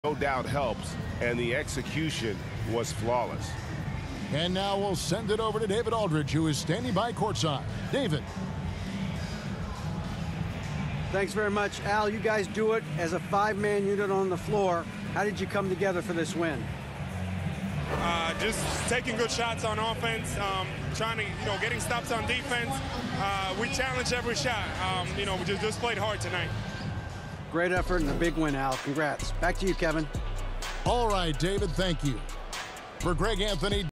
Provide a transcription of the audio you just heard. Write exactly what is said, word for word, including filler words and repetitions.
no doubt helps, and the execution was flawless. And now we'll send it over to David Aldridge, who is standing by courtside. David. Thanks very much, Al. You guys do it as a five-man unit on the floor. How did you come together for this win? Uh, just taking good shots on offense, um, trying to, you know, getting stops on defense. Uh, we challenged every shot. Um, you know, we just, just played hard tonight. Great effort and a big win, Al. Congrats. Back to you, Kevin. All right, David, thank you. For Greg Anthony.